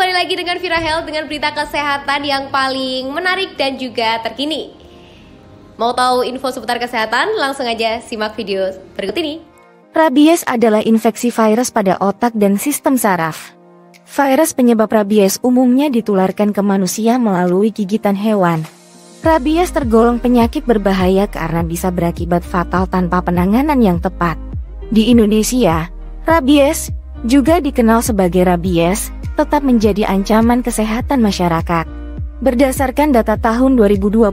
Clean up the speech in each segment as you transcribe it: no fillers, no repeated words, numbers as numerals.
kembali lagi dengan Vira Health dengan berita kesehatan yang paling menarik dan juga terkini. Mau tahu info seputar kesehatan? Langsung aja simak video berikut ini. Rabies adalah infeksi virus pada otak dan sistem saraf. Virus penyebab rabies umumnya ditularkan ke manusia melalui gigitan hewan. Rabies tergolong penyakit berbahaya karena bisa berakibat fatal tanpa penanganan yang tepat. Di Indonesia, rabies, juga dikenal sebagai rabies, tetap menjadi ancaman kesehatan masyarakat. Berdasarkan data tahun 2020,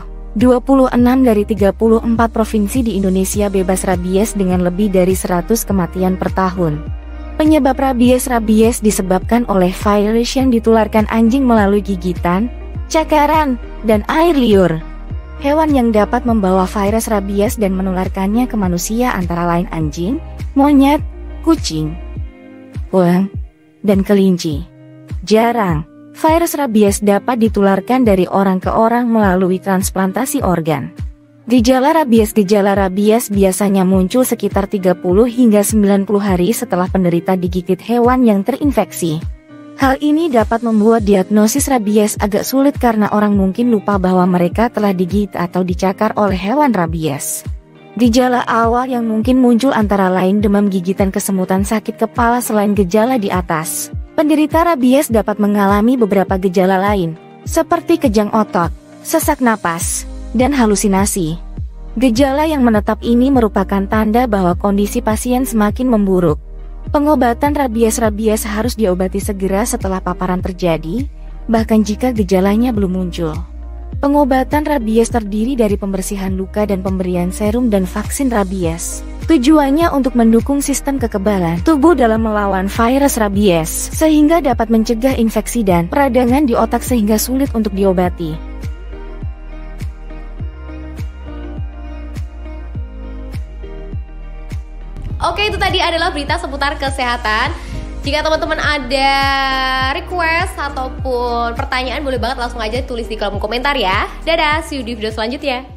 26 dari 34 provinsi di Indonesia bebas rabies dengan lebih dari 100 kematian per tahun. Penyebab rabies disebabkan oleh virus yang ditularkan anjing melalui gigitan, cakaran, dan air liur. Hewan yang dapat membawa virus rabies dan menularkannya ke manusia antara lain anjing, monyet, kucing, uang, dan kelinci. Jarang, virus rabies dapat ditularkan dari orang ke orang melalui transplantasi organ. Gejala rabies biasanya muncul sekitar 30 hingga 90 hari setelah penderita digigit hewan yang terinfeksi. Hal ini dapat membuat diagnosis rabies agak sulit karena orang mungkin lupa bahwa mereka telah digigit atau dicakar oleh hewan rabies. Gejala awal yang mungkin muncul antara lain demam, gigitan, kesemutan, sakit kepala. Selain gejala di atas, penderita rabies dapat mengalami beberapa gejala lain, seperti kejang otot, sesak napas, dan halusinasi. Gejala yang menetap ini merupakan tanda bahwa kondisi pasien semakin memburuk. Pengobatan rabies harus diobati segera setelah paparan terjadi, bahkan jika gejalanya belum muncul. Pengobatan rabies terdiri dari pembersihan luka dan pemberian serum dan vaksin rabies. Tujuannya untuk mendukung sistem kekebalan tubuh dalam melawan virus rabies, sehingga dapat mencegah infeksi dan peradangan di otak sehingga sulit untuk diobati. Oke, itu tadi adalah berita seputar kesehatan. Jika teman-teman ada request ataupun pertanyaan, boleh banget langsung aja tulis di kolom komentar ya. Dadah, see you di video selanjutnya.